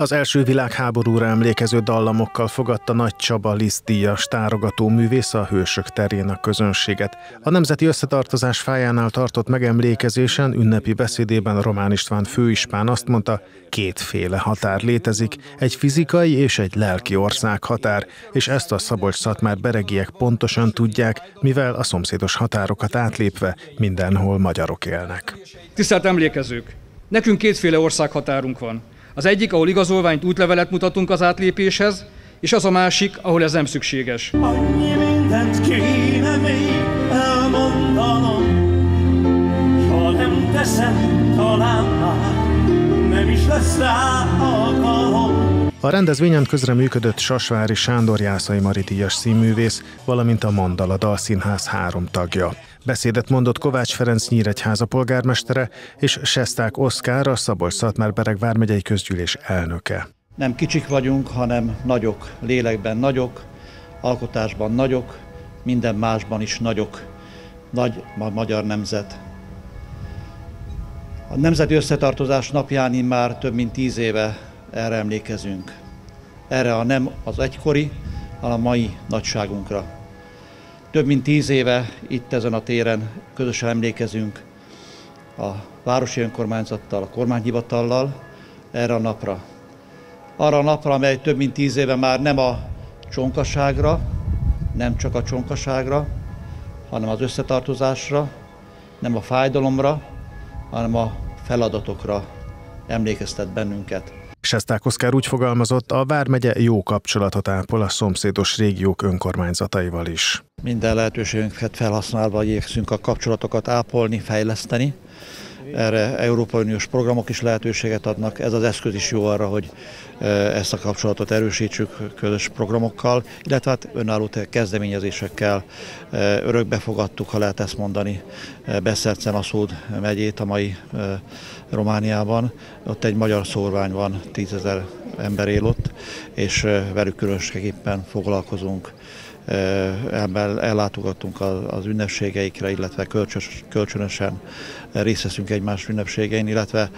Az első világháborúra emlékező dallamokkal fogadta Nagy Csaba Liszt díjas tárogató művész a Hősök terén a közönséget. A Nemzeti Összetartozás fájánál tartott megemlékezésen ünnepi beszédében Román István főispán azt mondta, kétféle határ létezik, egy fizikai és egy lelki országhatár, és ezt a szabolcs-szatmár-beregiek pontosan tudják, mivel a szomszédos határokat átlépve mindenhol magyarok élnek. Tisztelt emlékezők! Nekünk kétféle országhatárunk van. Az egyik, ahol igazolványt, útlevelet mutatunk az átlépéshez, és az a másik, ahol ez nem szükséges. Annyi mindent kéne még elmondanom, ha nem teszem, talán már nem is lesz rá alkalom. A rendezvényen közreműködött Sasvári Sándor Jászai Mari díjas színművész, valamint a Mandala Dalszínház 3 tagja. Beszédet mondott Kovács Ferenc Nyíregyháza polgármestere és Sesták Oszkár, a Szabolcs-Szatmár-Bereg vármegyei közgyűlés elnöke. Nem kicsik vagyunk, hanem nagyok, lélekben nagyok, alkotásban nagyok, minden másban is nagyok. Nagy a magyar nemzet. A Nemzeti Összetartozás napján már több mint 10 éve erre emlékezünk. Erre nem az egykori, hanem a mai nagyságunkra. Több mint 10 éve itt ezen a téren közösen emlékezünk a városi önkormányzattal, a kormányhivatallal erre a napra. Arra a napra, amely több mint 10 éve már nem a csonkaságra, nem csak a csonkaságra, hanem az összetartozásra, nem a fájdalomra, hanem a feladatokra emlékeztet bennünket. Sesták Oszkár úgy fogalmazott, a vármegye jó kapcsolatot ápol a szomszédos régiók önkormányzataival is. Minden lehetőségünket felhasználva igyekszünk a kapcsolatokat ápolni, fejleszteni. Erre Európai Uniós programok is lehetőséget adnak. Ez az eszköz is jó arra, hogy ezt a kapcsolatot erősítsük közös programokkal, illetve hát önálló kezdeményezésekkel. Örökbe fogadtuk, ha lehet ezt mondani, Besztercen-Aszód megyét, a mai Romániában. Ott egy magyar szórvány van, 10 000 ember él ott, és velük különösképpen foglalkozunk. Ellátogatunk az ünnepségeikre, illetve kölcsönösen részt veszünk egymás ünnepségein, illetve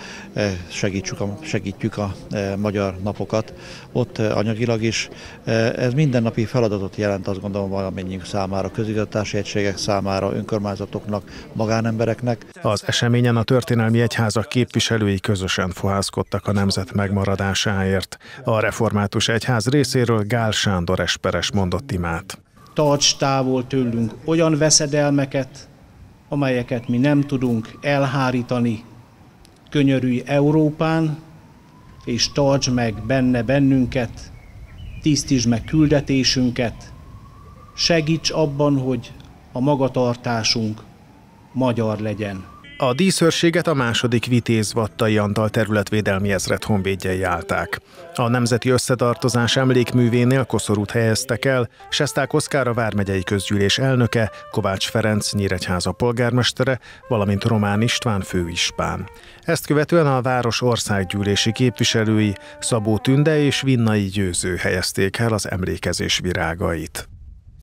segítjük a magyar napokat ott anyagilag is. Ez mindennapi feladatot jelent, azt gondolom, valamennyiünk számára, közigazgatási egységek számára, önkormányzatoknak, magánembereknek. Az eseményen a történelmi egyházak képviselői közösen fohászkodtak a nemzet megmaradásáért. A református egyház részéről Gál Sándor esperes mondott imát. Tarts távol tőlünk olyan veszedelmeket, amelyeket mi nem tudunk elhárítani. Könyörülj Európán, és tartsd meg benne bennünket, tisztítsd meg küldetésünket, segíts abban, hogy a magatartásunk magyar legyen. A díszőrséget a második Vitéz Vattai Antal területvédelmi ezred honvédjei állták. A Nemzeti Összetartozás emlékművénél koszorút helyeztek el Sesták Oszkár, a vármegyei közgyűlés elnöke, Kovács Ferenc Nyíregyháza polgármestere, valamint Román István főispán. Ezt követően a város országgyűlési képviselői Szabó Tünde és Vinnai Győző helyezték el az emlékezés virágait.